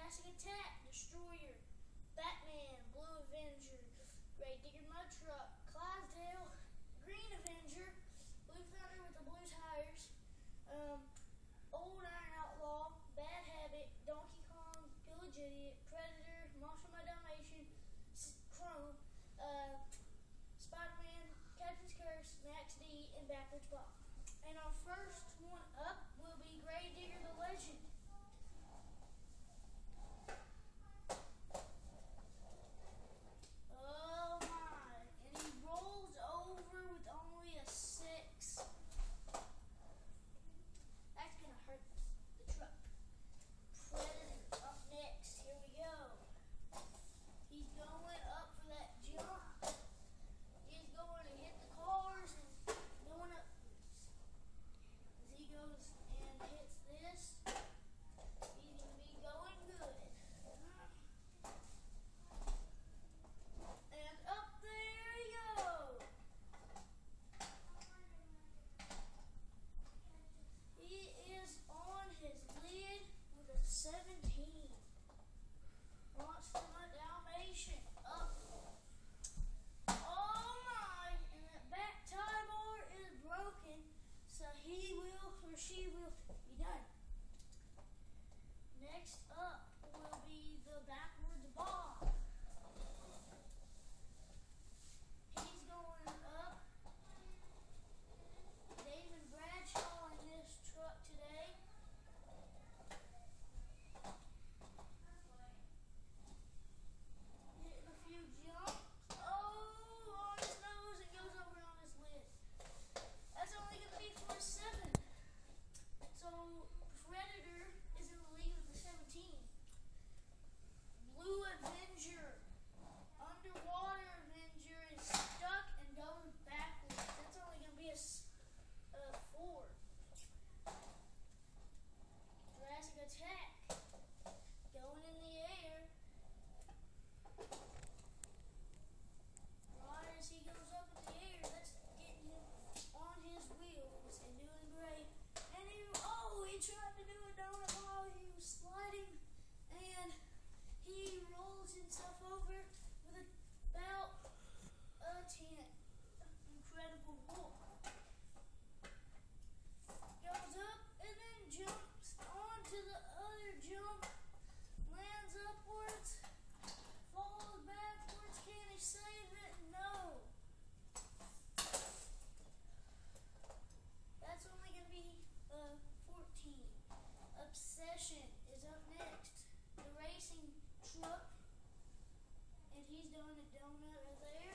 Jurassic Attack, Destroyer, Batman, Blue Avenger, Grave Digger Mud Truck, Clydesdale, Green Avenger, Blue Thunder with the blue tires, Old Iron Outlaw, Bad Habit, Donkey Kong, Pillage Idiot, Predator, Monster My Dalmatian, Chrome, Spider-Man, Captain's Curse, Max D, and Backwards Bob. And our first one up will be Grave Digger the Legend. Oh my, and he rolls over with only a 6. That's gonna hurt the truck. Predator up next, here we go. He's going up for that jump. He's going to hit the cars and going up. As he goes and hits this, he's going to be going good. And up there he goes. He is on his lid with a 17. Monster My Dalmatian up. Oh my, and that back tie bar is broken, so he will or she will be done. Next up will be the Backwards Bob. He's going up. David Bradshaw in this truck today. Hitting a few jumps. Oh, on his nose, it goes over on his lid. That's only going to be for a 7. So Predator is in the lead with the 17. Blue Avenger, Underwater Avenger is stuck and goes backwards. That's only going to be a 4. Jurassic Attack, going in the air. Right as he goes up in the air, that's getting him on his wheels and doing great. And he tried to do a donut while he was sliding, and he rolls himself over with about a 10. Incredible walk. Goes up and then jumps onto the other jump, lands upwards, falls backwards. Can he save it? No. That's only going to be 14. Obsession is up next. The racing truck. And he's doing a donut right there.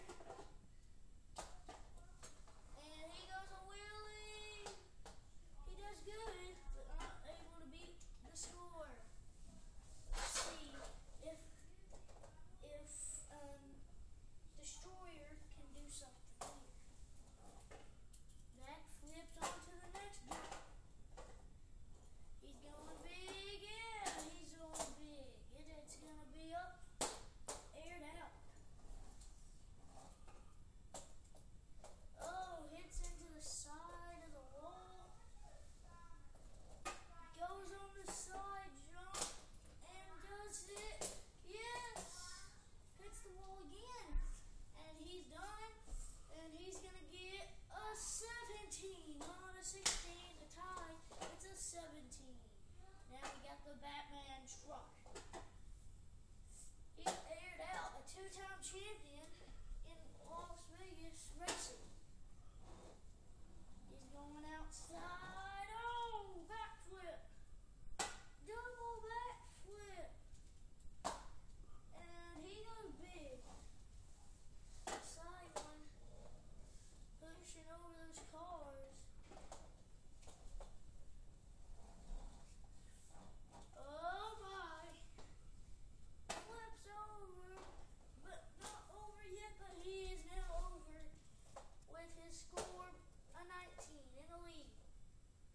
And he goes a wheelie. He does good, but not able to beat the score. Let's see if Destroyer can do something here. That flips onto the next jump. He's going big, yeah, he's going big. It's going to be up, aired out. Oh, hits into the side of the wall. Goes on the side jump and does it. Yes! Hits the wall again. And he's done. And he's going to get a 17, not a 16, a tie. It's a 17. Now we got the Batman truck. He aired out a 2-time champion in Las Vegas racing. He's going outside. Oh, backflip. Double backflip. And he goes big. Side one. Pushing over those cars. Oh my. Flips over. But not over yet, but he is now over with his score a 19 in the lead.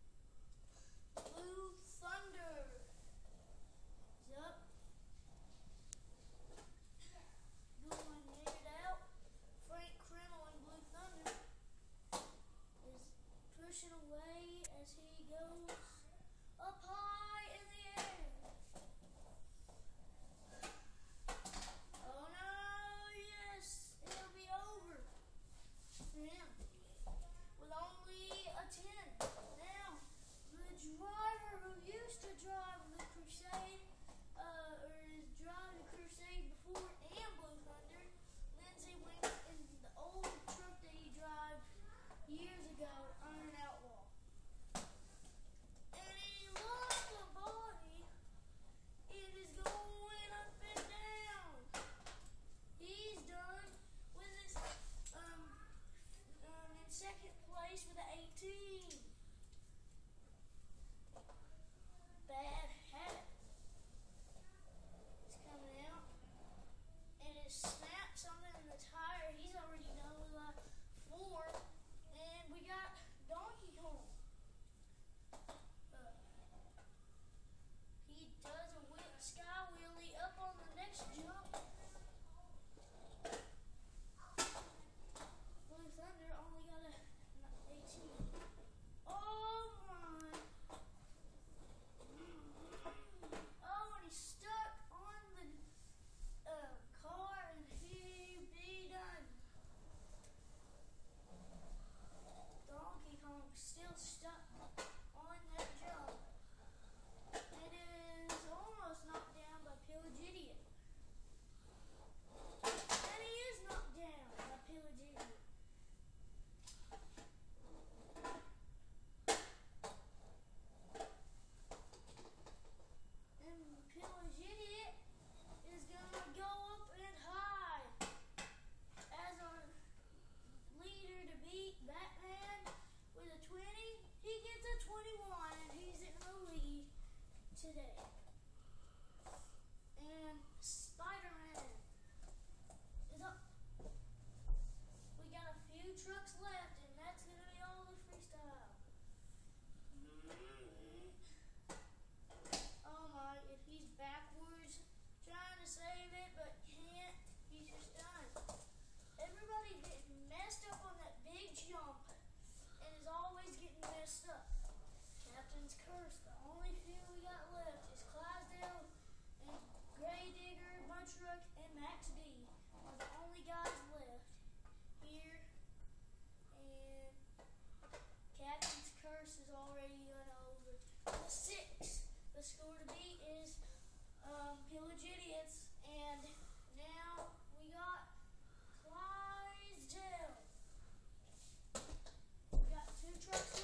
Truck and Max B are the only guys left here, and Captain's Curse is already over. The 6. The score to beat is Pillage Idiots, and now we got Clydesdale. We got 2 trucks